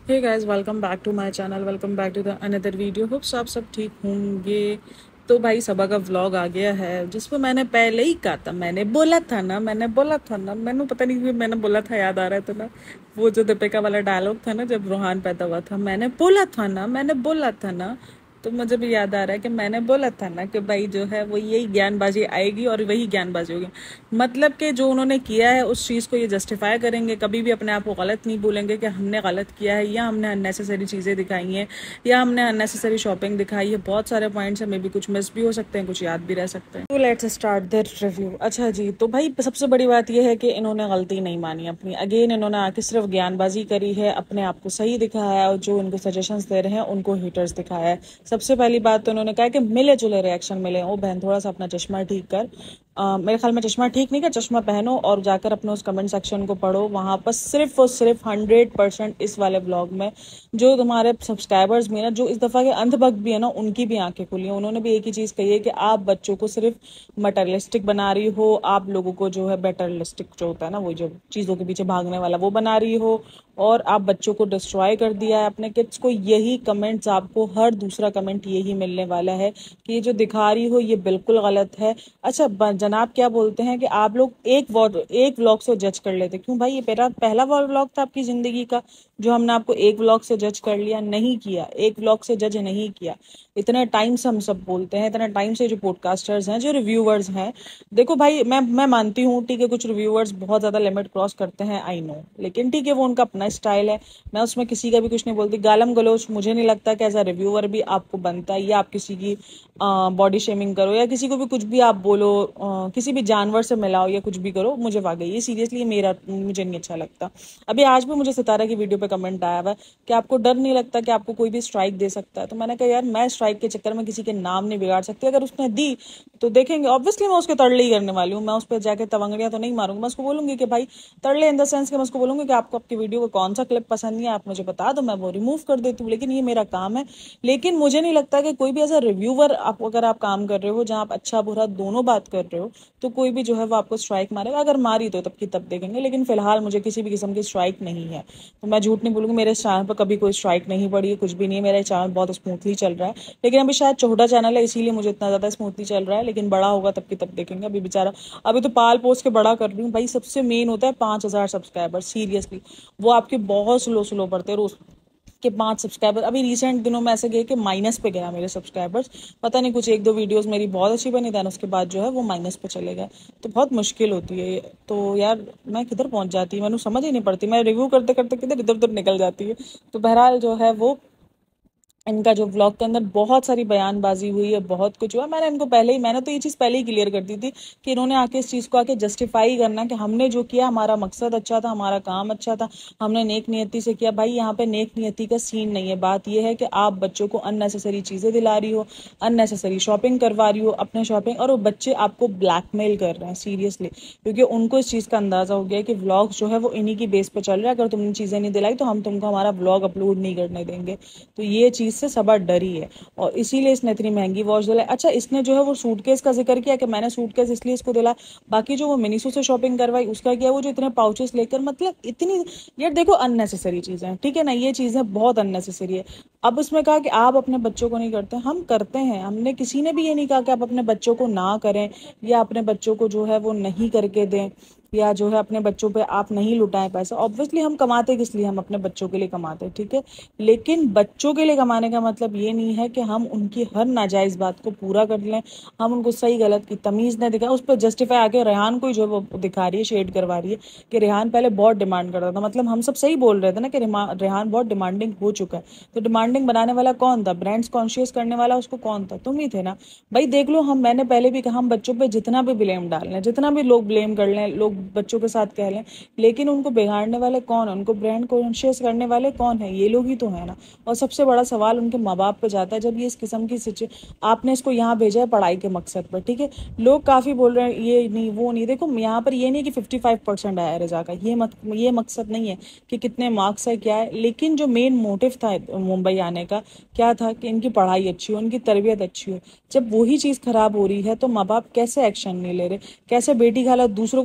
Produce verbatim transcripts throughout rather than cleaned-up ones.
Hey guys, welcome back to my channel. Welcome back to the another video. Hopes आप सब ठीक होंगे। तो भाई सबा का व्लॉग आ गया है जिसमें मैंने पहले ही कहा था, मैंने बोला था ना मैंने बोला था ना मैंने पता नहीं क्यों मैंने बोला था, याद आ रहा है तो ना वो जो दीपिका वाला डायलॉग था ना जब रोहान पैदा हुआ था, मैंने बोला था ना मैंने बोला था ना। तो मुझे भी याद आ रहा है कि मैंने बोला था ना कि भाई जो है वो यही ज्ञानबाजी आएगी और वही ज्ञानबाजी होगी। मतलब कि जो उन्होंने किया है उस चीज़ को ये जस्टिफाई करेंगे, कभी भी अपने आप को गलत नहीं बोलेंगे कि हमने गलत किया है या हमने अननेसेसरी चीज़ें दिखाई हैं या हमने अननेसेसरी शॉपिंग दिखाई है। बहुत सारे पॉइंट्स हैं, मे भी कुछ मिस भी हो सकते हैं, कुछ याद भी रह सकते हैं। तो लेट्स स्टार्ट द रिव्यू। अच्छा जी, तो भाई सबसे बड़ी बात यह है कि इन्होंने गलती नहीं मानी अपनी। अगेन इन्होंने आके सिर्फ ज्ञानबाजी करी है, अपने आप को सही दिखाया है और जो इनको सजेशंस दे रहे हैं उनको हीटर्स दिखाया है। सबसे पहली बात तो उन्होंने कहा कि मिले जुले रिएक्शन मिले। ओ बहन, थोड़ा सा अपना चश्मा ठीक कर। Uh, मेरे ख्याल में चश्मा ठीक नहीं कर, चश्मा पहनो और जाकर अपने उस कमेंट सेक्शन को पढ़ो। वहां पर सिर्फ और सिर्फ हंड्रेड परसेंट इस वाले ब्लॉग में जो तुम्हारे सब्सक्राइबर्स भी ना, जो इस दफा के अंधभक्त भी है ना, उनकी भी आंखें खुली हैं। उन्होंने भी एक ही चीज कही है कि आप बच्चों को सिर्फ मटेरियलिस्टिक बना रही हो, आप लोगों को जो है बेटरलिस्टिक जो होता है ना, वो जो चीजों के पीछे भागने वाला वो बना रही हो, और आप बच्चों को डिस्ट्रॉय कर दिया है अपने किड्स को। यही कमेंट्स आपको हर दूसरा कमेंट यही मिलने वाला है कि ये जो दिखा रही हो ये बिल्कुल गलत है। अच्छा जनाब क्या बोलते हैं कि आप लोग एक एक व्लॉग से जज कर लेते। क्यों भाई, ये मेरा पहला व्लॉग था आपकी जिंदगी का जो हमने आपको एक व्लॉग से जज कर लिया? नहीं किया, एक व्लॉग से जज नहीं किया। इतने टाइम से हम सब बोलते हैं, इतने टाइम से जो पॉडकास्टर्स हैं, जो रिव्यूअर्स हैं, देखो भाई मैं मैं मानती हूँ ठीक है, कुछ रिव्यूअर्स बहुत ज्यादा लिमिट क्रॉस करते हैं, आई नो, लेकिन ठीक है वो उनका अपना स्टाइल है। मैं उसमें किसी का भी कुछ नहीं बोलती। गालम गलोच मुझे नहीं लगता कि एज अ रिव्यूअर भी आपको बनता है, या आप किसी की बॉडी शेमिंग करो या किसी को भी कुछ भी आप बोलो, आ, किसी भी जानवर से मिलाओ या कुछ भी करो, मुझे वाकई ये सीरियसली मेरा मुझे नहीं अच्छा लगता। अभी आज भी मुझे सितारा की वीडियो पे कमेंट आया हुआ है कि आपको डर नहीं लगता कि आपको कोई भी स्ट्राइक दे सकता है। तो मैंने कहा यार, मैं स्ट्राइक के चक्कर में किसी के नाम नहीं बिगाड़ सकती। अगर उसने दी तो देखेंगे, ऑब्वियसली मैं उसके तड़ले ही करने वाली हूँ। मैं उस पर जाके तवंगड़ियां तो नहीं मारूंगी। मैं उसको बोलूंगी कि भाई तड़ले इन द सेंस कि मैं उसको बोलूंगी कि आपको आपकी वीडियो का कौन सा क्लिप पसंद नहीं है, आप मुझे बता दो, मैं वो रिमूव कर देती हूँ। लेकिन ये मेरा काम है। लेकिन मुझे नहीं लगता कि कोई भी एज अ रिव्यूअर आप अगर आप काम कर रहे हो जहां आप अच्छा बुरा दोनों बात कर रहे हो, तो कोई भी जो है वो आपको स्ट्राइक मारेगा। अगर मारी तो तब की तब देखेंगे, लेकिन फिलहाल मुझे किसी भी किस्म की स्ट्राइक नहीं है। तो मैं झूठ नहीं बोलूंगी, मेरे चैनल पर कभी कोई स्ट्राइक नहीं पड़ी है, कुछ भी नहीं है। मेरा चैनल बहुत स्मूथली चल रहा है, लेकिन अभी शायद छोटा चैनल है इसीलिए मुझे इतना ज्यादा स्मूथली चल रहा है। लेकिन बड़ा होगा तब की तब देखेंगे। अभी बेचारा, अभी तो पाल पोस के बड़ा कर रही हूँ भाई। सबसे मेन होता है पांच हजार सब्सक्राइबर, सीरियसली वो आपके बहुत स्लो स्लो बढ़ते हैं। रोज के पांच सब्सक्राइबर अभी रिसेंट दिनों में ऐसे गए कि माइनस पे गया मेरे सब्सक्राइबर्स। पता नहीं, कुछ एक दो वीडियोस मेरी बहुत अच्छी बनी थी, उसके बाद जो है वो माइनस पे चले गए। तो बहुत मुश्किल होती है। तो यार मैं किधर पहुंच जाती हूँ, मैंने समझ ही नहीं पड़ती, मैं रिव्यू करते करते किधर इधर उधर निकल जाती है। तो बहरहाल जो है वो इनका जो व्लॉग के अंदर बहुत सारी बयानबाजी हुई है, बहुत कुछ हुआ। मैंने इनको पहले ही मैंने तो ये चीज़ पहले ही क्लियर कर दी थी कि इन्होंने आके इस चीज़ को आके जस्टिफाई करना कि हमने जो किया हमारा मकसद अच्छा था, हमारा काम अच्छा था, हमने नेक नियति से किया। भाई यहाँ पे नेक नियति का सीन नहीं है। बात यह है कि आप बच्चों को अननेसेसरी चीज़ें दिला रही हो, अननेसेसरी शॉपिंग करवा रही हो अपने शॉपिंग, और वो बच्चे आपको ब्लैकमेल कर रहे हैं सीरियसली, क्योंकि उनको इस चीज़ का अंदाजा हो गया है कि व्लॉग जो है वो इन्हीं की बेस पे चल रहा है। अगर तुमने चीज़ें नहीं दिलाई तो हम तुमको हमारा व्लॉग अपलोड नहीं करने देंगे। तो ये चीज़ से सबा डरी है और इसीलिए इसने इतनी महंगी वॉच दिलाई। अच्छा इसने जो है वो सूटकेस का जिक्र किया कि मैंने सूटकेस इसलिए इसको दिला, बाकी जो वो मिनीसो से शॉपिंग करवाई उसका क्या, वो जो इतने पाउचेस लेकर, मतलब इतनी, यार देखो अननेसेसरी चीजें, ठीक है ना, ये चीजें बहुत अननेसेसरी है। अब उसमें कहा कि आप अपने बच्चों को नहीं करते, हम करते हैं। हमने किसी ने भी ये नहीं कहा कि आप अपने बच्चों को ना करें या अपने बच्चों को जो है वो नहीं करके दें, या जो है अपने बच्चों पे आप नहीं लुटाएं पैसा। ऑब्वियसली हम कमाते किस लिए, हम अपने बच्चों के लिए कमाते, ठीक है। लेकिन बच्चों के लिए कमाने का मतलब ये नहीं है कि हम उनकी हर नाजायज बात को पूरा कर लें, हम उनको सही गलत की तमीज न दिखाएं। उस पर जस्टिफाई आके रेहान को जो वो दिखा रही है, शेड करवा रही है कि रेहान पहले बहुत डिमांड करता था। मतलब हम सब सही बोल रहे थे ना कि रेहान बहुत डिमांडिंग हो चुका है। तो डिमांडिंग बनाने वाला कौन था? ब्रांड्स कॉन्शियस करने वाला उसको कौन था? तुम ही थे ना भाई। देख लो, हम मैंने पहले भी कहा, हम बच्चों पे जितना भी ब्लेम डाल लें, जितना भी लोग ब्लेम कर लें, लोग बच्चों के साथ कह लें, लेकिन उनको बिगाड़ने वाले कौन है? उनको ब्रांड कॉन्शियस करने वाले कौन है? ये लोग ही तो है ना। और सबसे बड़ा सवाल उनके माँ बाप पे जाता है जब ये इस किस्म की सिचु आपने इसको यहाँ भेजा है पढ़ाई के मकसद पर, ठीक है। लोग काफी बोल रहे हैं ये नहीं वो नहीं। देखो यहाँ पर ये नहीं कि फिफ्टी फाइव परसेंट आया रजा का, ये मत, ये मकसद नहीं है कि कितने मार्क्स है क्या है। लेकिन जो मेन मोटिव था मुंबई आने का क्या था कि इनकी पढ़ाई अच्छी हो, इनकी तरबियत अच्छी हो। जब वही चीज खराब हो रही है तो माँ बाप कैसे एक्शन नहीं ले रहे? कैसे बेटी खाला, दूसरों को तो बड़ा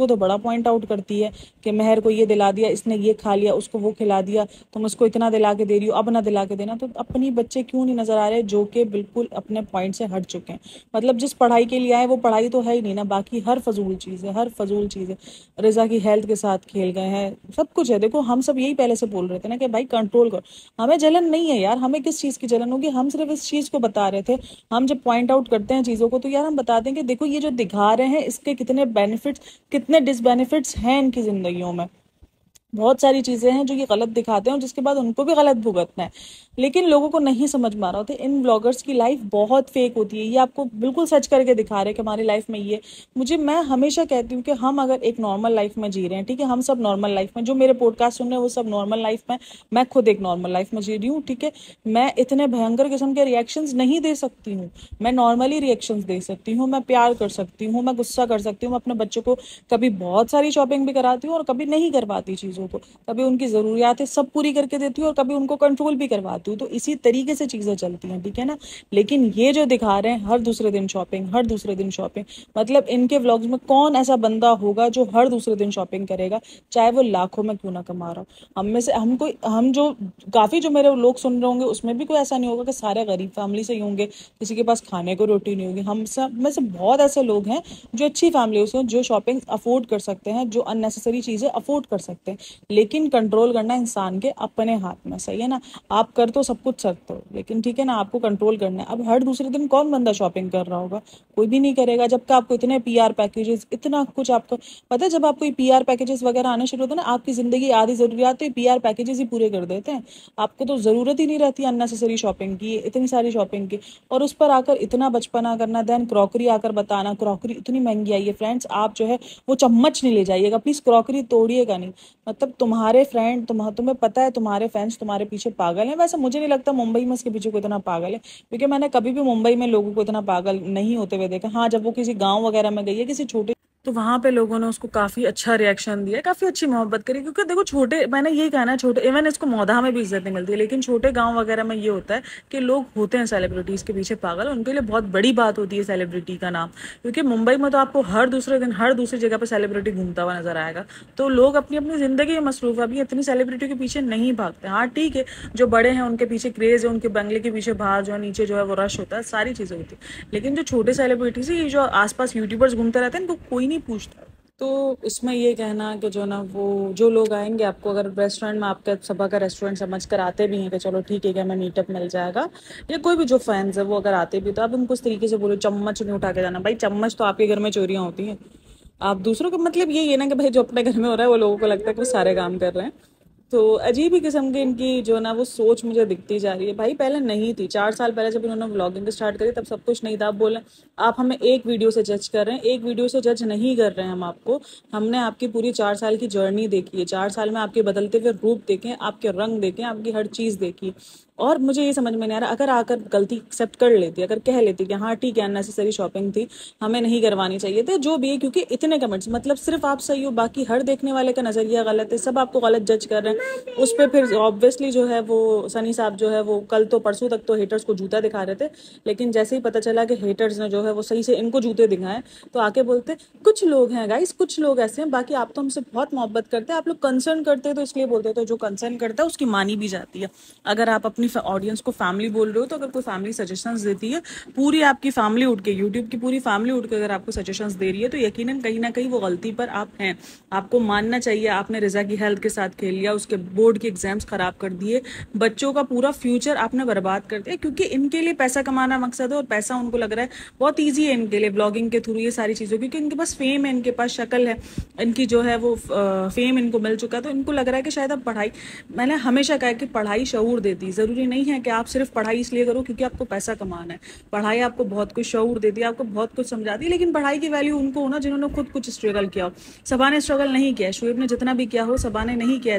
पॉइंट आउट करती है कि महर को ये दिला दिया, इसने ये खा लिया, उसको वो खिला दिया, तुम उसको इतना दिला के दे रही हो, अब ना दिला के देना। तो अपनी बच्चे क्यों नहीं नजर आ रहे जो कि बिल्कुल अपने पॉइंट से हट चुके हैं। मतलब जिस पढ़ाई के लिए आए वो पढ़ाई तो है ही नहीं ना, बाकी हर फजूल चीज़ है, हर फजूल चीज़ है। रिजा की हेल्थ के साथ खेल गए हैं, सब कुछ है। देखो हम सब यही पहले से बोल रहे थे ना कि भाई कंट्रोल करो। हमें जलन नहीं है यार, हमें किस चीज़ की जलन होगी, हम सिर्फ इस चीज़ को बता रहे थे। हम जब पॉइंट आउट करते हैं चीज़ों को तो यार हम बताते हैं कि देखो ये जो दिखा रहे हैं इसके कितने बेनिफिट्स, कितने डिसबेनिफिट्स हैं इनकी जिंदगियों में। बहुत सारी चीजें हैं जो ये गलत दिखाते हैं और जिसके बाद उनको भी गलत भुगतना है, लेकिन लोगों को नहीं समझ में आ रहा होता। इन ब्लॉगर्स की लाइफ बहुत फेक होती है, ये आपको बिल्कुल सच करके दिखा रहे हैं कि हमारी लाइफ में ये। मुझे मैं हमेशा कहती हूँ कि हम अगर एक नॉर्मल लाइफ में जी रहे हैं, ठीक है, हम सब नॉर्मल लाइफ में, जो मेरे पॉडकास्ट सुन रहे हैं वो सब नॉर्मल लाइफ में, मैं खुद एक नॉर्मल लाइफ में जी रही हूँ, ठीक है। मैं इतने भयंकर किस्म के रिएक्शंस नहीं दे सकती हूँ, मैं नॉर्मली रिएक्शंस दे सकती हूँ, मैं प्यार कर सकती हूँ, मैं गुस्सा कर सकती हूँ, मैं अपने बच्चों को कभी बहुत सारी शॉपिंग भी कराती हूँ और कभी नहीं करवाती चीज़ों को, कभी उनकी ज़रूरियातें सब पूरी करके देती हूँ और कभी उनको कंट्रोल भी करवाती हूँ। तो इसी तरीके से चीज़ें चलती हैं, ठीक है ना। लेकिन ये जो दिखा रहे हैं हर दूसरे दिन शॉपिंग, हर दूसरे दिन शॉपिंग, मतलब इनके व्लॉग्स में कौन ऐसा बंदा होगा जो हर दूसरे दिन शॉपिंग करेगा, चाहे वो लाखों में क्यों ना कमा रहा हो। हम में से हम कोई हम जो काफ़ी जो मेरे लोग सुन रहे होंगे उसमें भी कोई ऐसा नहीं होगा कि सारे गरीब फैमिली से ही होंगे, किसी के पास खाने को रोटी नहीं होगी। हम सब में से बहुत ऐसे लोग हैं जो अच्छी फैमिली से, जो शॉपिंग अफोर्ड कर सकते हैं, जो अननेसेसरी चीज़ें अफोर्ड कर सकते हैं। लेकिन कंट्रोल करना इंसान के अपने हाथ में, सही है ना। आप कर तो सब कुछ सकते हो, लेकिन ठीक है ना, आपको कंट्रोल करना है। अब हर दूसरे दिन कौन बंदा शॉपिंग कर रहा होगा, कोई भी नहीं करेगा। जबकि आपको इतने पीआर पैकेजेस, इतना कुछ आपको पता है, जब आपको पीआर पैकेजेस वगैरह आने शुरू होते हैं ना, आपकी जिंदगी आधी जरूरियात तो पीआर पैकेजेस ही पूरे कर देते हैं। आपको तो जरूरत ही नहीं रहती अननेसेसरी शॉपिंग की, इतनी सारी शॉपिंग की, और उस पर आकर इतना बचपना करना। देन क्रॉकरी आकर बताना, क्रॉकरी इतनी महंगी आई है फ्रेंड्स, आप जो है वो चम्मच नहीं ले जाइएगा प्लीज, क्रॉकरी तोड़िएगा नहीं। मतलब तुम्हारे फ्रेंड तुम तुम्हें पता है तुम्हारे फैंस तुम्हारे पीछे पागल हैं। वैसे मुझे नहीं लगता मुंबई में इसके पीछे को इतना पागल है, क्योंकि मैंने कभी भी मुंबई में लोगों को इतना पागल नहीं होते हुए देखा। हाँ, जब वो किसी गांव वगैरह में गई है, किसी छोटे, तो वहां पे लोगों ने उसको काफी अच्छा रिएक्शन दिया, काफी अच्छी मोहब्बत करी। क्योंकि देखो छोटे, मैंने यही कहना है, छोटे, इवन इसको मौधा में भी इज्जत नहीं मिलती है, लेकिन छोटे गांव वगैरह में ये होता है कि लोग होते हैं सेलिब्रिटीज के पीछे पागल, उनके लिए बहुत बड़ी बात होती है सेलिब्रिटी का नाम। क्योंकि मुंबई में तो आपको हर दूसरे दिन हर दूसरी जगह पर सेलिब्रिटी घूमता हुआ नजर आएगा। तो लोग अपनी अपनी जिंदगी में मसरूफ है, अभी इतनी सेलिब्रिटी के पीछे नहीं भागते। हाँ ठीक है, जो बड़े हैं उनके पीछे क्रेज है, उनके बंगले के पीछे बाहर जो है नीचे जो है वो रश होता है, सारी चीजें होती है। लेकिन जो छोटे सेलिब्रिटीज है, ये जो आसपास यूट्यूबर्स घूमते रहते हैं, इनको कोई नहीं पूछता। तो इसमें ये कहना कि जो ना वो जो लोग आएंगे, आपको अगर रेस्टोरेंट में आपका सभा का रेस्टोरेंट समझ कर आते भी हैं कि चलो ठीक है कि हमें मीटअप मिल जाएगा, या कोई भी जो फैंस है वो अगर आते भी, तो आप उनको इस तरीके से बोलो चम्मच नहीं उठा के जाना। भाई चम्मच तो आपके घर में चोरियां होती हैं, आप दूसरों का मतलब यही है ना कि भाई जो अपने घर में हो रहा है वो लोगों को लगता है कि वो सारे काम कर रहे हैं। तो अजीब ही किस्म की इनकी जो ना वो सोच मुझे दिखती जा रही है। भाई पहले नहीं थी, चार साल पहले जब इन्होंने व्लॉगिंग स्टार्ट करी तब सब कुछ नहीं था। आप बोल रहे हैं आप हमें एक वीडियो से जज कर रहे हैं, एक वीडियो से जज नहीं कर रहे हैं हम आपको। हमने आपकी पूरी चार साल की जर्नी देखी है, चार साल में आपके बदलते हुए रूप देखे, आपके रंग देखे, आपकी हर चीज़ देखी। और मुझे ये समझ में नहीं आ रहा, अगर आकर गलती एक्सेप्ट कर लेती, अगर कह लेती कि हाँ ठीक है अननेसेसरी शॉपिंग थी, हमें नहीं करवानी चाहिए थे, जो भी है, क्योंकि इतने कमेंट्स, मतलब सिर्फ आप सही हो, बाकी हर देखने वाले का नजरिया गलत है, सब आपको गलत जज कर रहे हैं। उस पर फिर ऑब्वियसली जो है वो सनी साहब जो है वो कल तो परसों तक तो हेटर्स को जूता दिखा रहे थे, लेकिन जैसे ही पता चला कि हेटर्स ने जो है वो सही से इनको जूते दिखाए, तो आके बोलते कुछ लोग हैं गाइस, कुछ लोग ऐसे हैं, बाकी आप तो हमसे बहुत मोहब्बत करते हैं, आप लोग कंसर्न करते हैं तो इसलिए बोलते हैं। तो जो कंसर्न करता है उसकी मानी भी जाती है। अगर आप अपनी ऑडियंस को फैमिली बोल रहे हो, तो अगर कोई फैमिली सजेशंस देती है, पूरी आपकी फैमिली उठ के, यूट्यूब की पूरी फैमिली उठ के अगर आपको सजेशंस दे रही है, तो यकीनन कहीं ना कहीं वो गलती पर आप हैं। आपको मानना चाहिए आपने रिजा की हेल्थ के साथ खेल लिया, उसके बोर्ड के एग्जाम्स खराब कर दिए, बच्चों का पूरा फ्यूचर आपने बर्बाद कर दिया, क्योंकि इनके लिए पैसा कमाना मकसद है और पैसा उनको लग रहा है बहुत ईजी है इनके लिए ब्लॉगिंग के थ्रू ये सारी चीज़ों, क्योंकि इनके पास फेम है, इनके पास शक्ल है, इनकी जो है वो फेम इनको मिल चुका है। तो इनको लग रहा है कि शायद अब पढ़ाई, मैंने हमेशा कहा कि पढ़ाई शऊर देती, ज़रूरी नहीं है कि आप सिर्फ पढ़ाई इसलिए करो क्योंकि आपको पैसा कमाना है। पढ़ाई आपको बहुत कुछ शऊर देती है, आपको बहुत कुछ समझाती है, लेकिन पढ़ाई की वैल्यू उनको हो ना जिन्होंने खुद कुछ स्ट्रगल किया हो। सबा ने स्ट्रगल नहीं किया, शुएब ने जितना भी किया हो सबा ने नहीं किया स्ट्रगल।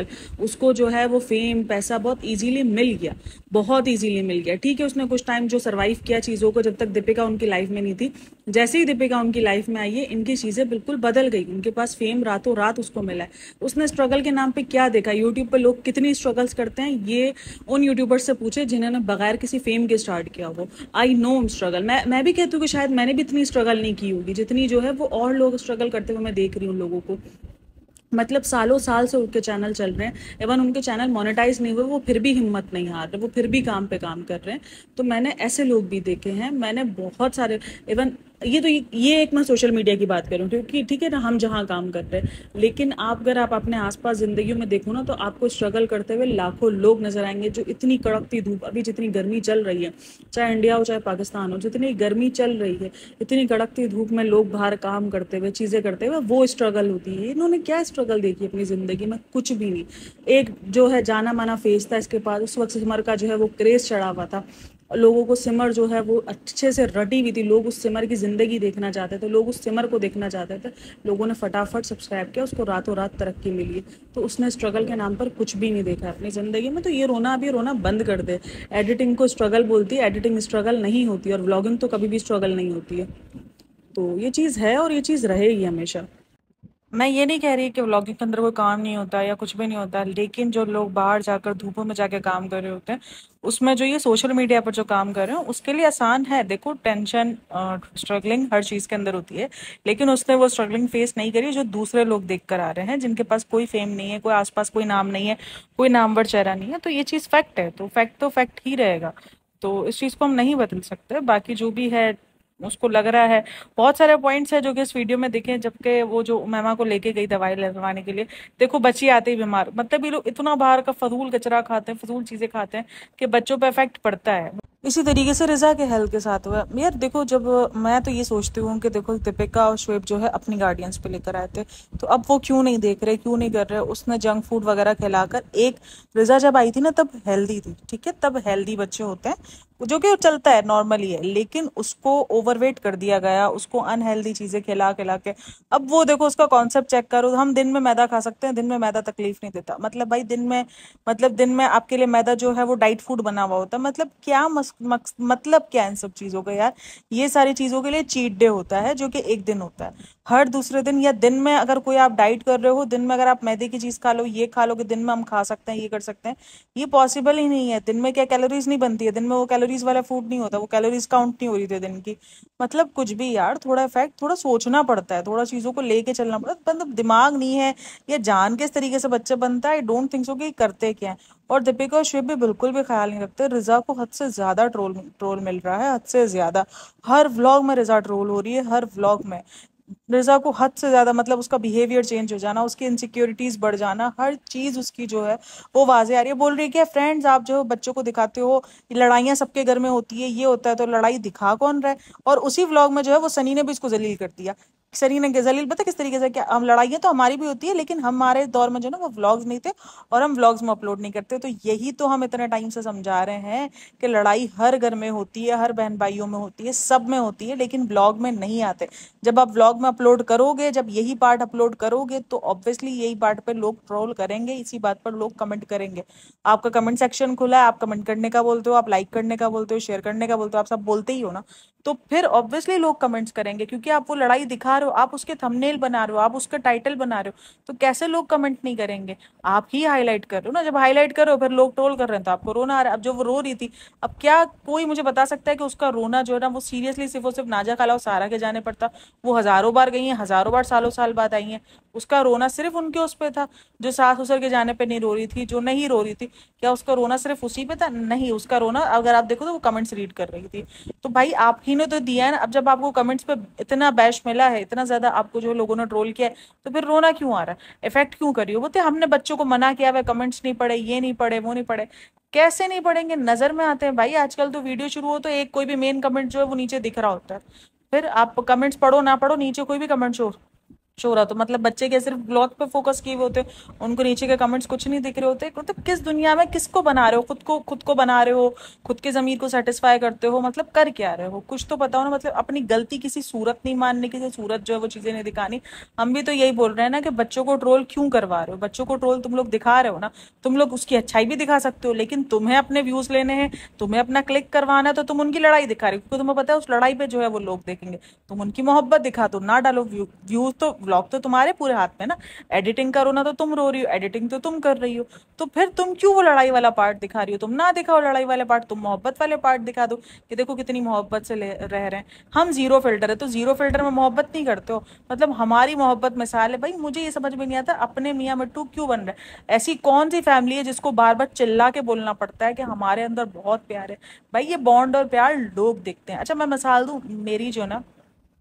उसको जो है वो फेम पैसा बहुत इजीली मिल गया, बहुत इजीली मिल गया। ठीक है, उसने कुछ टाइम जो सर्वाइव किया चीज़ों को, जब तक दीपिका उनकी लाइफ में नहीं थी। जैसे ही दीपिका उनकी लाइफ में आई है, इनकी चीज़ें बिल्कुल बदल गई। उनके पास फेम रातों रात उसको मिला है। उसने स्ट्रगल के नाम पे क्या देखा, यूट्यूब पर लोग कितनी स्ट्रगल्स करते हैं, ये उन यूट्यूबर्स से पूछे जिन्होंने बगैर किसी फेम के स्टार्ट किया हो। आई नो स्ट्रगल, मैं मैं भी कहती हूँ कि शायद मैंने भी इतनी स्ट्रगल नहीं की होगी जितनी जो है वो और लोग स्ट्रगल करते हुए मैं देख रही हूँ लोगों को। मतलब सालों साल से उनके चैनल चल रहे हैं, इवन उनके चैनल मोनेटाइज नहीं हुए, वो फिर भी हिम्मत नहीं हार रहे, वो फिर भी काम पे काम कर रहे हैं। तो मैंने ऐसे लोग भी देखे हैं, मैंने बहुत सारे, इवन ये तो ये, ये एक मैं सोशल मीडिया की बात कर रही हूँ, क्योंकि ठीक है ना, हम जहाँ काम कर रहे हैं, लेकिन आप अगर आप अपने आसपास जिंदगी में देखो ना, तो आपको स्ट्रगल करते हुए लाखों लोग नजर आएंगे, जो इतनी कड़कती धूप, अभी जितनी गर्मी चल रही है, चाहे इंडिया हो चाहे पाकिस्तान हो, जितनी गर्मी चल रही है, इतनी कड़कती धूप में लोग बाहर काम करते हुए, चीजें करते हुए, वो स्ट्रगल होती है। इन्होंने क्या स्ट्रगल देखी अपनी जिंदगी में? कुछ भी नहीं। एक जो है जाना माना फेस था इसके पास, उस वक्त सिमर का जो है वो क्रेज चढ़ा हुआ था, लोगों को सिमर जो है वो अच्छे से रटी हुई थी, लोग उस सिमर की जिंदगी देखना चाहते थे, लोग उस सिमर को देखना चाहते थे। लोगों ने फटाफट सब्सक्राइब किया, उसको रातों रात तरक्की मिली। तो उसने स्ट्रगल के नाम पर कुछ भी नहीं देखा अपनी जिंदगी में। तो ये रोना अभी रोना बंद कर दे। एडिटिंग को स्ट्रगल बोलती है, एडिटिंग स्ट्रगल नहीं होती, और व्लॉगिंग तो कभी भी स्ट्रगल नहीं होती है। तो ये चीज़ है और ये चीज़ रहेगी हमेशा। मैं ये नहीं कह रही कि व्लॉगिंग के अंदर कोई काम नहीं होता या कुछ भी नहीं होता, लेकिन जो लोग बाहर जाकर धूपों में जाके काम कर रहे होते हैं, उसमें जो ये सोशल मीडिया पर जो काम कर रहे हैं उसके लिए आसान है। देखो, टेंशन स्ट्रगलिंग हर चीज़ के अंदर होती है, लेकिन उसने वो स्ट्रगलिंग फेस नहीं करी जो दूसरे लोग देख कर आ रहे हैं, जिनके पास कोई फेम नहीं है, कोई आसपास कोई नाम नहीं है, कोई नामवर चेहरा नहीं है। तो ये चीज़ फैक्ट है, तो फैक्ट तो फैक्ट ही रहेगा। तो इस चीज़ को हम नहीं बदल सकते। बाकी जो भी है उसको लग रहा है, बहुत सारे पॉइंट्स है जो कि इस वीडियो में दिखे, जबकि वो जो मेमा को लेके गई दवाई लगवाने के लिए, देखो बच्ची आते ही बीमार। मतलब ये लोग इतना बाहर का फजूल कचरा खाते हैं, फजूल चीजें खाते हैं कि बच्चों पे इफेक्ट पड़ता है। इसी तरीके से रिजा के हेल्थ के साथ हुआ यार। देखो, जब मैं तो ये सोचती हूँ कि देखो दीपिका और शुएब जो है अपनी गार्डियंस पे लेकर आए थे, तो अब वो क्यों नहीं देख रहे, क्यों नहीं कर रहे? उसने जंक फूड वगैरह खिलाकर, एक रिजा जब आई थी ना तब हेल्दी थी, ठीक है, तब हेल्दी बच्चे होते हैं, जो कि चलता है, नॉर्मली है, लेकिन उसको ओवरवेट कर दिया गया, उसको अनहेल्दी चीजें खिला खिला के। अब वो देखो उसका कॉन्सेप्ट चेक करो, हम दिन में मैदा खा सकते हैं, दिन में मैदा तकलीफ नहीं देता, मतलब भाई दिन में, मतलब दिन में आपके लिए मैदा जो है वो डाइट फूड बना हुआ होता है। मतलब क्या मस, मक्स, मतलब क्या इन सब चीजों का यार? ये सारी चीजों के लिए चीट डे होता है, जो कि एक दिन होता है, हर दूसरे दिन या दिन में अगर कोई आप डाइट कर रहे हो, दिन में अगर आप मैदे की चीज खा लो, ये खा लो कि दिन में हम खा सकते हैं, ये कर सकते हैं, ये पॉसिबल ही नहीं है। दिन में क्या कैलोरीज नहीं बनती है? दिन में वो कैलोरीज वाला फूड नहीं होता, वो कैलोरीज काउंट नहीं हो रही थी दिन की। मतलब कुछ भी यार, थोड़ा इफेक्ट, थोड़ा सोचना पड़ता है, थोड़ा चीजों को लेके चलना पड़ता है। मतलब दिमाग नहीं है या जान के इस तरीके से बच्चा बनता है, आई डोंट थिंक सो कि करते क्या है। और दीपिका और शिव भी बिल्कुल भी ख्याल नहीं रखते। रिजा को हद से ज्यादा ट्रोल ट्रोल मिल रहा है, हद से ज्यादा। हर व्लॉग में रिजा ट्रोल हो रही है, हर व्लॉग में रिजा को हद से ज्यादा, मतलब उसका बिहेवियर चेंज हो जाना, उसकी इनसिक्योरिटीज बढ़ जाना, हर चीज उसकी जो है वो वाजे आ रही है। बोल रही है कि फ्रेंड्स, आप जो बच्चों को दिखाते हो लड़ाइयाँ सबके घर में होती है, ये होता है, तो लड़ाई दिखा कौन रहा है? और उसी व्लॉग में जो है वो सनी ने भी इसको जलील कर दिया। सनी ने जलील पता किस तरीके से? क्या हम, लड़ाइयाँ तो हमारी भी होती है, लेकिन हमारे दौर में जो ना वो व्लॉग्स नहीं थे, और हम व्लॉग्स में अपलोड नहीं करते। तो यही तो हम इतने टाइम से समझा रहे हैं कि लड़ाई हर घर में होती है, हर बहन भाइयों में होती है, सब में होती है, लेकिन व्लॉग में नहीं आते। जब आप व्लॉग में अपलोड करोगे, जब यही पार्ट अपलोड करोगे, तो ऑब्वियसली यही पार्ट पर लोग ट्रोल करेंगे, इसी बात पर लोग कमेंट करेंगे। आपका कमेंट सेक्शन खुला है, आप कमेंट करने का बोलते हो, आप लाइक करने का बोलते हो, शेयर करने का बोलते हो, आप सब बोलते ही हो ना, तो फिर ऑब्वियसली लोग कमेंट्स करेंगे, क्योंकि आप वो लड़ाई दिखा रहे हो, आप उसके थंबनेल बना रहे हो, आप उसका टाइटल बना रहे हो, तो कैसे लोग कमेंट नहीं करेंगे? आप ही हाईलाइट कर रहे हो ना, जब हाईलाइट करो फिर लोग ट्रोल कर रहे हैं, तो आपको रोना आ रहा है। अब जो वो रो रही थी, अब क्या कोई मुझे बता सकता है कि उसका रोना जो है ना वो सीरियसली सिर्फ और सिर्फ नाजा खाला और सारा के जाने पर था? वो हजारों बार गई हैं, हजारों बार सालों साल बाद आई हैं, उसका रोना सिर्फ उनके उस पे था? जो सास ससुर के जाने पे नहीं रो रही थी, जो नहीं रो रही थी, क्या उसका रोना सिर्फ उसी पे था? नहीं, उसका रोना अगर आप देखो तो वो कमेंट्स रीड कर रही थी। तो भाई आप ही ने तो दिया है ना। अब जब आपको कमेंट्स पे इतना बैश मिला है, इतना ज्यादा आपको जो लोगों ने ट्रोल किया है, तो फिर रोना क्यों आ रहा है? इफेक्ट क्यों करी हो? बोलते हमने बच्चों को मना किया हुआ, कमेंट्स नहीं पढ़े, ये नहीं पढ़े, वो नहीं पढ़े। कैसे नहीं पढ़ेंगे? नजर में आते हैं भाई। आजकल तो वीडियो शुरू हो तो एक कोई भी मेन कमेंट जो है वो नीचे दिख रहा होता है, फिर आप कमेंट्स पढ़ो ना पढ़ो, नीचे कोई भी कमेंट शो शो रहा, तो मतलब बच्चे क्या सिर्फ ब्लॉग पे फोकस किए हुए होते हैं, उनको नीचे के कमेंट्स कुछ नहीं दिख रहे होते। मतलब किस दुनिया में किसको बना रहे हो, खुद को खुद को बना रहे हो, खुद के जमीर को सेटिस्फाई करते हो, मतलब कर क्या रहे हो, कुछ तो बताओ ना। मतलब अपनी गलती किसी सूरत नहीं मानने, किसी सूरत जो है वो चीजें नहीं दिखानी। हम भी तो यही बोल रहे हैं ना कि बच्चों को ट्रोल क्यों करवा रहे हो, बच्चों को ट्रोल तुम लोग दिखा रहे हो ना, तुम लोग उसकी अच्छाई भी दिखा सकते हो, लेकिन तुम्हें अपने व्यूज लेने हैं, तुम्हें अपना क्लिक करवाना है, तो तुम उनकी लड़ाई दिखा रहे हो, क्योंकि तुम्हें पता है उस लड़ाई पे जो है वो लोग देखेंगे। तुम उनकी मोहब्बत दिखा दो, ना डालो व्यू, व्यूज तो व्लॉग तो तुम्हारे पूरे हाथ में ना। एडिटिंग करो ना तो तुम रो रही हो, एडिटिंग तो तुम कर रही हो, तो फिर तुम क्यों वो लड़ाई वाला पार्ट दिखा रही हो। तुम ना दिखाओ लड़ाई वाले पार्ट, तुम मोहब्बत वाले पार्ट दिखा दो कि देखो कितनी मोहब्बत से ले- रह रहे हैं। हम जीरो फिल्टर है, तो जीरो फिल्टर में मोहब्बत नहीं करते हो, मतलब हमारी मोहब्बत मिसाल है। भाई मुझे ये समझ में नहीं आता अपने मियाँ मिट्टू क्यों बन रहे हैं। ऐसी कौन सी फैमिली है जिसको बार बार चिल्ला के बोलना पड़ता है कि हमारे अंदर बहुत प्यार है। भाई ये बॉन्ड और प्यार लोग देखते हैं। अच्छा मैं मिसाल दूं, मेरी जो ना,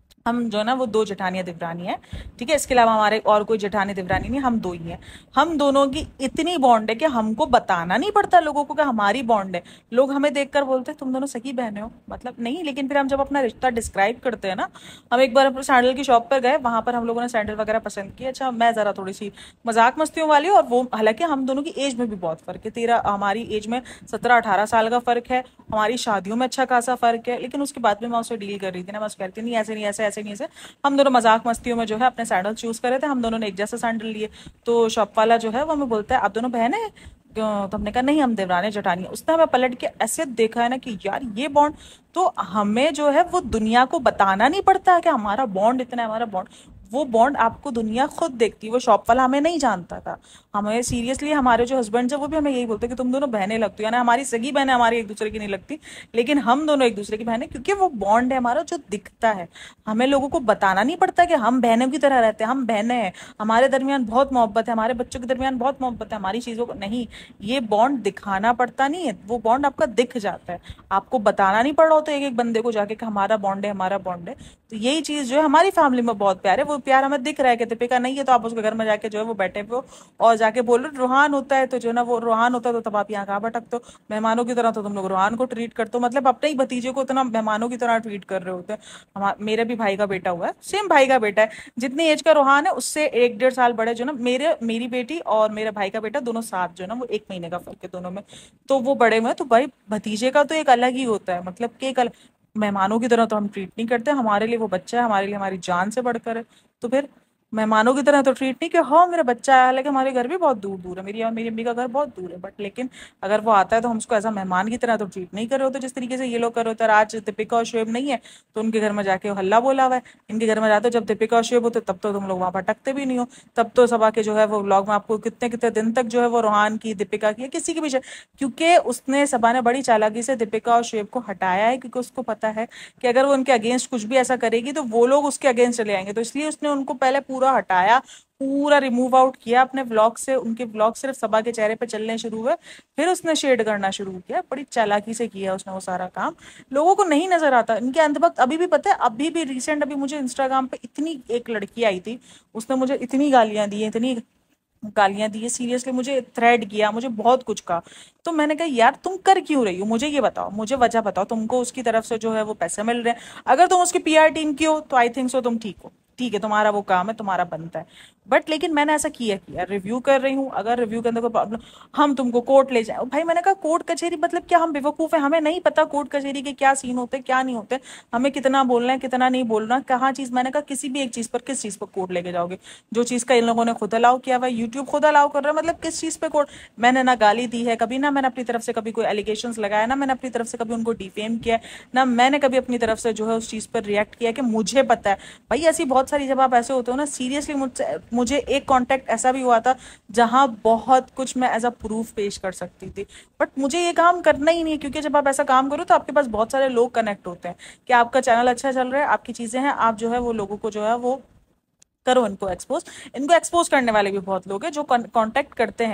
हम जो ना वो दो जेठानियां देवरानी है, ठीक है, इसके अलावा हमारे और कोई जेठानी देवरानी नहीं, हम दो ही हैं। हम दोनों की इतनी बॉन्ड है कि हमको बताना नहीं पड़ता लोगों को कि हमारी बॉन्ड है। लोग हमें देखकर बोलते हैं तुम दोनों सगी बहने हो, मतलब नहीं, लेकिन फिर हम जब अपना रिश्ता डिस्क्राइब करते हैं ना, हम एक बार अपने सैंडल की शॉप पर गए, वहां पर हम लोगों ने सैंडल वगैरह पसंद किए। अच्छा मैं जरा थोड़ी सी मजाक मस्तियों वाली हूँ, और वो हालांकि हम दोनों की एज में भी बहुत फर्क है, तेरह हमारी एज में सत्रह अठारह साल का फर्क है, हमारी शादियों में अच्छा खासा फर्क है, लेकिन उसके बाद भी मैं उससे डील कर रही थी ना, मैं उसको कहती नहीं ऐसे नहीं ऐसे ऐसे नहीं ऐसे। हम दोनों मजाक मस्तियों में जो है अपने सैंडल चूज कर रहे थे, हम दोनों ने एक जैसे सैंडल लिए। तो शॉप वाला जो है वो हमें बोलता है आप दोनों बहन है, तो हमने कहा नहीं हम देवरानी जठानी है। उसने हमें पलट के ऐसे देखा है ना कि यार ये बॉन्ड, तो हमें जो है वो दुनिया को बताना नहीं पड़ता है कि हमारा बॉन्ड इतना है, हमारा बॉन्ड, वो बॉन्ड आपको दुनिया खुद देखती है। वो शॉप वाला हमें नहीं जानता था, हमें सीरियसली हमारे जो हस्बैंड है वो भी हमें यही बोलते कि तुम दोनों बहनें लगती हो, यानी हमारी सगी बहनें हमारी एक दूसरे की नहीं लगती, लेकिन हम दोनों एक दूसरे की बहनें, क्योंकि वो बॉन्ड है हमारा जो दिखता है। हमें लोगों को बताना नहीं पड़ता कि हम बहनों की तरह रहते हैं, हम बहनें हैं, हमारे दरमियान बहुत मोहब्बत है, हमारे बच्चों के दरमियान बहुत मोहब्बत है, हमारी चीजों को नहीं, ये बॉन्ड दिखाना पड़ता नहीं है, वो बॉन्ड आपका दिख जाता है। आपको बताना नहीं पड़ रहा होता एक एक बंदे को जाके कि हमारा बॉन्ड है, हमारा बॉन्ड है। तो यही चीज जो है हमारी फैमिली में बहुत प्यार है, वो प्यार हमें दिख रहा है कि दीपिका नहीं है तो आप उसके घर में जाके जो है वो बैठे हुए हो और जाके बोल रहे हो, रूहान होता है तो जो ना वो रूहान होता है, तो तब आप यहाँ कहाँ भटकते हो, मेहमानों की तरह तो तुम लोग रूहान को ट्रीट करते हो, मतलब अपने ही भतीजे को इतना मेहमानों की तरह ट्रीट कर रहे होते हैं। हमारा मेरे भी भाई का बेटा हुआ है, सेम भाई का बेटा है, जितनी एज का रूहान है उससे एक डेढ़ साल बड़े जो ना मेरे, मेरी बेटी और मेरे भाई का बेटा दोनों साथ जो है ना, वो एक महीने का फर्क है दोनों में, तो वो बड़े में, तो भाई भतीजे का तो एक अलग ही होता है, मतलब कि एक अलग, मेहमानों की तरह तो हम ट्रीट नहीं करते, हमारे लिए वो बच्चा है, हमारे लिए हमारी जान से बढ़कर है। तो फिर मेहमानों की तरह तो ट्रीट नहीं कि हाँ मेरा बच्चा आया, हालांकि हमारे घर भी बहुत दूर दूर है, मेरी और मेरी अम्मी का घर बहुत दूर है, बट लेकिन अगर वो आता है तो हम उसको एज अ मेहमान की तरह तो ट्रीट नहीं कर रहे होते जिस तरीके से ये लोग कर रहे होते हैं। आज दीपिका और शुएब नहीं है तो उनके घर में जाके हल्ला बोला हुआ है, इनके घर में जाते हो जब दीपिका और शुएब होते तब तो तुम लोग वहां भटकते भी नहीं हो, तब तो सब आके जो है वो व्लॉग में आपको कितने कितने दिन तक जो है वो रोहान की, दीपिका की या किसी की भी, क्योंकि उसने, सबा ने बड़ी चालाकी से दीपिका और शुएब को हटाया है, क्योंकि उसको पता है कि अगर वो उनके अगेंस्ट कुछ भी ऐसा करेगी तो वो लोग उसके अगेंस्ट चले आएंगे, तो इसलिए उसने उनको पहले पूरा हटाया, पूरा रिमूव आउट किया अपने व्लॉग से, उनके व्लॉग सिर्फ सबा के चेहरे पे चलने शुरू हुए, फिर उसने शेड करना शुरू किया, बड़ी चालाकी से किया उसने वो सारा काम, लोगों को नहीं नजर आता इनके अंधभक्त। अभी भी पता है, अभी भी रिसेंट अभी मुझे इंस्टाग्राम पे इतनी एक लड़की आई थी, उसने मुझे इतनी गालियां दी, इतनी गालियां दी है, सीरियसली मुझे थ्रेड किया, मुझे बहुत कुछ कहा। तो मैंने कहा यार तुम कर क्यों रही हो, मुझे ये बताओ, मुझे वजह बताओ, तुमको उसकी तरफ से जो है वो पैसे मिल रहे हैं, अगर तुम उसकी पीआर टीम की हो तो आई थिंक सो तुम ठीक हो, ठीक है, तुम्हारा वो काम है, तुम्हारा बनता है। बट लेकिन मैंने ऐसा किया किया रिव्यू कर रही हूँ, अगर रिव्यू के अंदर कोई प्रॉब्लम, हम तुमको कोर्ट ले जाए, भाई मैंने कहा कोर्ट कचहरी, मतलब क्या हम बेवकूफ है, हमें नहीं पता कोर्ट कचहरी के क्या सीन होते हैं क्या नहीं होते, हमें कितना बोलना है कितना नहीं बोलना, कहाँ चीज, मैंने कहा किसी भी एक चीज पर किस चीज पर कोर्ट लेके जाओगे, जो चीज का इन लोगों ने खुद अलाउ किया हुआ, यूट्यूब खुद अलाउ कर रहा है, मतलब किस चीज पे कोर्ट। मैंने ना गाली दी है कभी, ना मैंने अपनी तरफ से कभी कोई एलिगेशन लगाया, ना मैंने अपनी तरफ से कभी उनको डिफेम किया, ना मैंने कभी अपनी तरफ से जो है उस चीज पर रिएक्ट किया कि मुझे पता है। भाई ऐसी बहुत सारी, जब आप ऐसे होते हो ना, सीरियसली मुझसे, मुझे एक कॉन्टेक्ट ऐसा भी हुआ था जहां बहुत कुछ मैं एज अ प्रूफ पेश कर सकती थी, बट मुझे ये काम करना ही नहीं है, क्योंकि जब आप ऐसा काम करो तो आपके पास बहुत सारे लोग कनेक्ट होते हैं कि आपका चैनल अच्छा चल रहा है, आपकी चीजें हैं, आप जो है वो लोगों को जो है वो करो, इनको एक्सपोज, इनको एक्सपोज करने वाले भी बहुत लोग हैं जो कांटेक्ट करते हैं,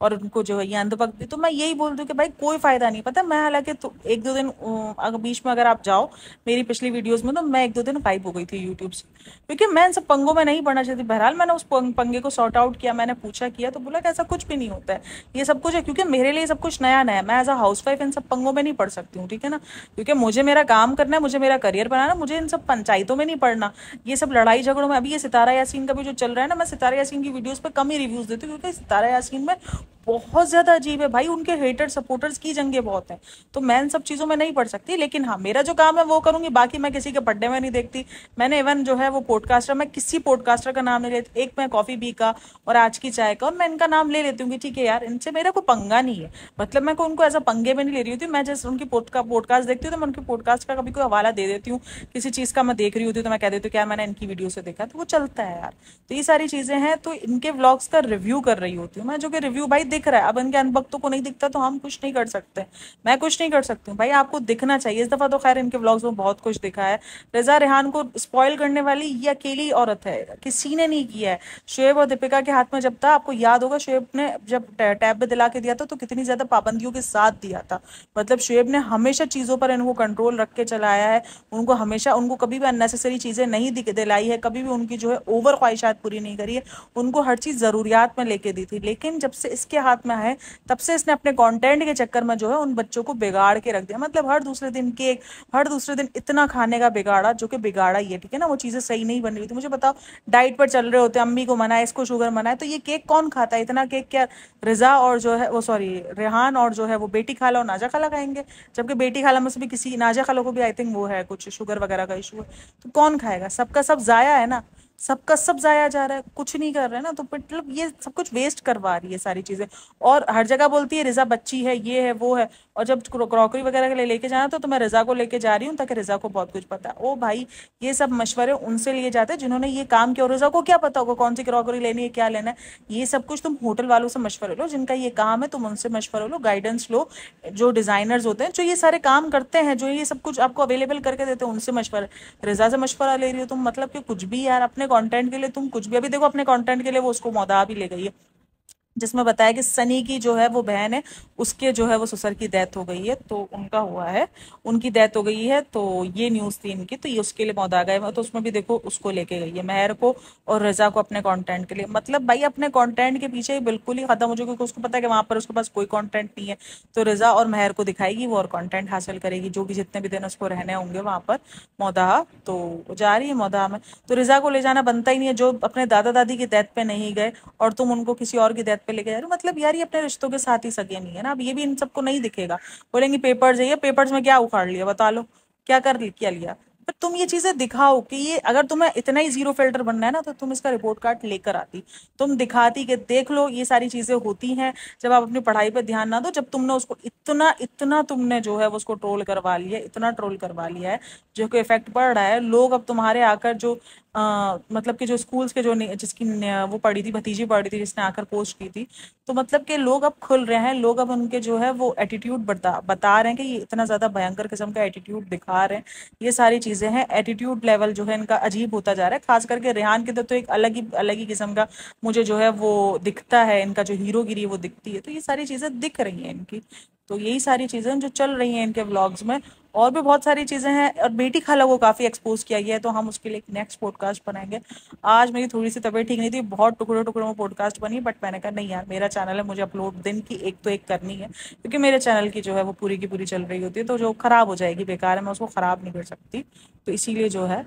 और उनको जो है ये अंधभक्त दी, तो मैं यही बोल दूं कि भाई कोई फायदा नहीं। पता है मैं हालांकि तो एक दो दिन अ, अगर बीच में अगर आप जाओ मेरी पिछली वीडियोस में, तो मैं एक दो दिन गायब हो गई थी यूट्यूब से, क्योंकि मैं इन सब पंगों में नहीं पड़ना चाहती। बहरहाल मैंने उस पंग- पंगे को सॉर्ट आउट किया, मैंने पूछा किया तो बोला कि ऐसा कुछ भी नहीं होता है, ये सब कुछ है, क्योंकि मेरे लिए सब कुछ नया नया है। मैं एज अ हाउस वाइफ इन सब पंगों में नहीं पड़ सकती हूँ, ठीक है ना, क्योंकि मुझे मेरा काम करना है, मुझे मेरा करियर बनाना, मुझे इन सब पंचायतों में नहीं पड़ना, ये सब लड़ाई झगड़ों में। अभी ये सितारा यासीन का भी जो चल रहा है ना, मैं सितारा यासीन की वीडियोस पे कम ही रिव्यूज देती हूँ, क्योंकि सितारा यासीन में बहुत ज्यादा अजीब है भाई, उनके हेटर सपोर्टर्स की जंगें बहुत हैं, तो मैं इन सब चीजों में नहीं पड़ सकती। लेकिन हाँ, मेरा जो काम है वो करूंगी, बाकी मैं किसी के पड्डे में नहीं देखती। मैंने इवन जो है वो पॉडकास्टर, मैं किसी पॉडकास्टर का नाम नहीं लेती, एक मैं कॉफी बी का और आज की चाय का, और मैं इनका नाम ले लेती हूँ कि ठीक है यार, इनसे मेरा कोई पंगा नहीं है, मतलब मैं को उनको ऐसा पंगे में नहीं ले रही होती। मैं जैसे उनकी पॉडकास्ट देखती हूँ तो मैं उनकी पॉडकास्ट का कभी कोई हवाला दे देती हूँ, किसी चीज का मैं देख रही होती हूँ तो मैं कह देती हूँ क्या मैंने इनकी वीडियो से देखा, तो वो चलता है यार। तो ये सारी चीजें हैं, तो इनके व्लॉग्स का रिव्यू कर रही होती हूँ मैं, जो कि रिव्यू भाई दिख रहा है। अब इनके अनभक्तों को नहीं दिखता तो हम कुछ नहीं कर सकते, मैं कुछ नहीं कर सकती हूँ भाई, आपको दिखना चाहिए। इस दफा तो खैर इनके व्लॉग्स में बहुत कुछ दिखा है। रजा रेहान को स्पॉइल करने वाली ये अकेली औरत है, किसी ने नहीं किया है। शोएब और दीपिका के हाथ में जब था, आपको याद होगा शोएब ने जब टैब पे दिला के दिया था तो कितनी ज्यादा पाबंदियों के साथ दिया था। मतलब शोएब ने हमेशा चीजों पर इनको कंट्रोल रख के चलाया है, उनको हमेशा, उनको कभी भी अननेसेसरी चीजें नहीं दिलाई है, कभी भी उनकी जो है ओवर ख्वाहिशात पूरी नहीं करी है, उनको हर चीज जरूरियात में लेके दी थी। लेकिन जब से इसके हाथ में है तब से इसने अपने कंटेंट के चक्कर में जो है उन बच्चों को बिगाड़ के रख दिया। मतलब हर दूसरे दिन केक, हर दूसरे दिन इतना खाने का बिगाड़ा, जो कि बिगाड़ा ही है, ठीक है ना, वो चीजें सही नहीं बन रही थी। मुझे बताओ, डाइट पर चल रहे होते, अम्मी को मना है, इसको शुगर मना है, तो ये केक कौन खाता है? इतना केक क्या रिजा और जो है वो सॉरी रेहान और जो है वो बेटी खाला और नाजा खाला खाएंगे? जबकि बेटी खाला में से भी किसी, नाजा खाला को भी आई थिंक वो है कुछ शुगर वगैरह का इशू है, तो कौन खाएगा? सबका सब जाया है ना, सबका सब जाया जा रहा है, कुछ नहीं कर रहे हैं ना, तो मतलब ये सब कुछ वेस्ट करवा रही है सारी चीजें। और हर जगह बोलती है रिजा बच्ची है, ये है वो है, और जब क्रॉकरी वगैरह के लिए लेके जाना तो, तो मैं रिजा को लेके जा रही हूँ ताकि रिजा को बहुत कुछ पता है। ओ भाई, ये सब मशवरे उनसे लिए जाते हैं जिन्होंने ये काम किया, और रिजा को क्या पता होगा कौन सी क्रॉकरी लेनी है, क्या लेना है? ये सब कुछ तुम होटल वालों से मशवरे लो, जिनका ये काम है, तुम उनसे मशवरे लो, गाइडेंस लो। जो डिजाइनर्स होते हैं जो ये सारे काम करते हैं, जो ये सब कुछ आपको अवेलेबल करके देते हैं, उनसे मशवरा। रिजा से मशवरा ले रही हो तुम, मतलब कि कुछ भी यार, अपने कंटेंट के लिए तुम कुछ भी। अभी देखो अपने कंटेंट के लिए वो उसको मौदा भी ले गई है, जिसमें बताया कि सनी की जो है वो बहन है, उसके जो है वो ससुर की डेथ हो गई है, तो उनका हुआ है, उनकी डेथ हो गई है, तो ये न्यूज़ थी इनकी, तो ये उसके लिए मौत आ गए। तो उसमें भी देखो उसको लेके गई है, मेहर को और रजा को, अपने कंटेंट के लिए। मतलब भाई अपने कंटेंट के पीछे ही बिल्कुल ही खत्म हो चुकी, क्योंकि उसको पता है कि वहां पर उसके पास कोई कंटेंट नहीं है, तो रजा और मेहर को दिखाएगी वो और कंटेंट हासिल करेगी, जो भी जितने भी दिन उसको रहने होंगे वहां पर मौदाहा। तो वो जा रही है मौदाहा में, तो रिजा को ले जाना बनता ही नहीं है, जो अपने दादा दादी की डेथ पे नहीं गए और तुम उनको किसी और की डेथ पे लेके जा रहे हो। मतलब यार ये अपने रिश्तों के साथ ही सगे नहीं है ना। अब ये भी इन सबको नहीं दिखेगा, बोलेंगे पेपर्स है, ये पेपर्स में क्या उखाड़ लिया बता लो, क्या कर लिया, क्या लिया? पर तुम ये चीजें दिखाओ कि ये, अगर तुम्हें इतना ही जीरो फिल्टर बनना है ना, तो तुम इसका रिपोर्ट कार्ड लेकर आती, तुम दिखाती कि देख लो ये सारी चीजें होती हैं जब आप अपनी पढ़ाई पे ध्यान ना दो। जब तुमने उसको इतना इतना तुमने जो है वो उसको ट्रोल करवा लिया, इतना ट्रोल करवा लिया है, जो कि इफेक्ट पड़ रहा है। लोग अब तुम्हारे आकर जो आ, मतलब कि जो स्कूल्स के जो ने- जिसकी ने- वो पढ़ी थी, भतीजी पढ़ी थी, जिसने आकर पोस्ट की थी, तो मतलब कि लोग अब खुल रहे हैं, लोग अब उनके जो है वो एटीट्यूड बता बता रहे हैं कि ये इतना ज्यादा भयंकर किस्म का एटीट्यूड दिखा रहे हैं। ये सारी चीजें हैं, एटीट्यूड लेवल जो है इनका अजीब होता जा रहा है। खास करके रेहान के तो, तो एक अलग ही अलग ही किस्म का मुझे जो है वो दिखता है, इनका जो हीरोगिरी वो दिखती है। तो ये सारी चीजें दिख रही हैं इनकी, तो यही सारी चीजें जो चल रही हैं इनके व्लॉग्स में। और भी बहुत सारी चीजें हैं, और बेटी खाला को काफी एक्सपोज किया गया है, तो हम उसके लिए एक नेक्स्ट पॉडकास्ट बनाएंगे। आज मेरी थोड़ी सी तबीयत ठीक नहीं थी, बहुत टुकड़ों टुकड़ों में पॉडकास्ट बनी, बट मैंने कहा नहीं यार, मेरा चैनल है, मुझे अपलोड दिन की एक तो एक करनी है, क्योंकि मेरे चैनल की जो है वो पूरी की पूरी चल रही होती है, तो जो खराब हो जाएगी बेकार है, मैं उसको खराब नहीं कर सकती। तो इसीलिए जो है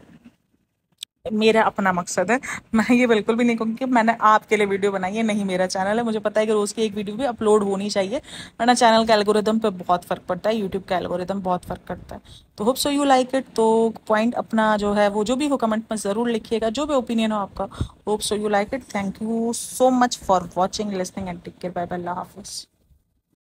मेरा अपना मकसद है, मैं ये बिल्कुल भी नहीं कहूँगी कि मैंने आपके लिए वीडियो बनाई है, नहीं, मेरा चैनल है, मुझे पता है कि रोज़ की एक वीडियो भी अपलोड होनी चाहिए, वरना चैनल का एल्गोरिदम पे बहुत फ़र्क पड़ता है, यूट्यूब का एल्गोरिदम बहुत फ़र्क करता है। तो hope so you like it. तो पॉइंट अपना जो है वो जो भी हो कमेंट में ज़रूर लिखिएगा, जो भी ओपिनियन हो आपका। Hope so you like it. Thank you so much for watching, listening and take care. Bye bye, अल्लाह हाफिज़।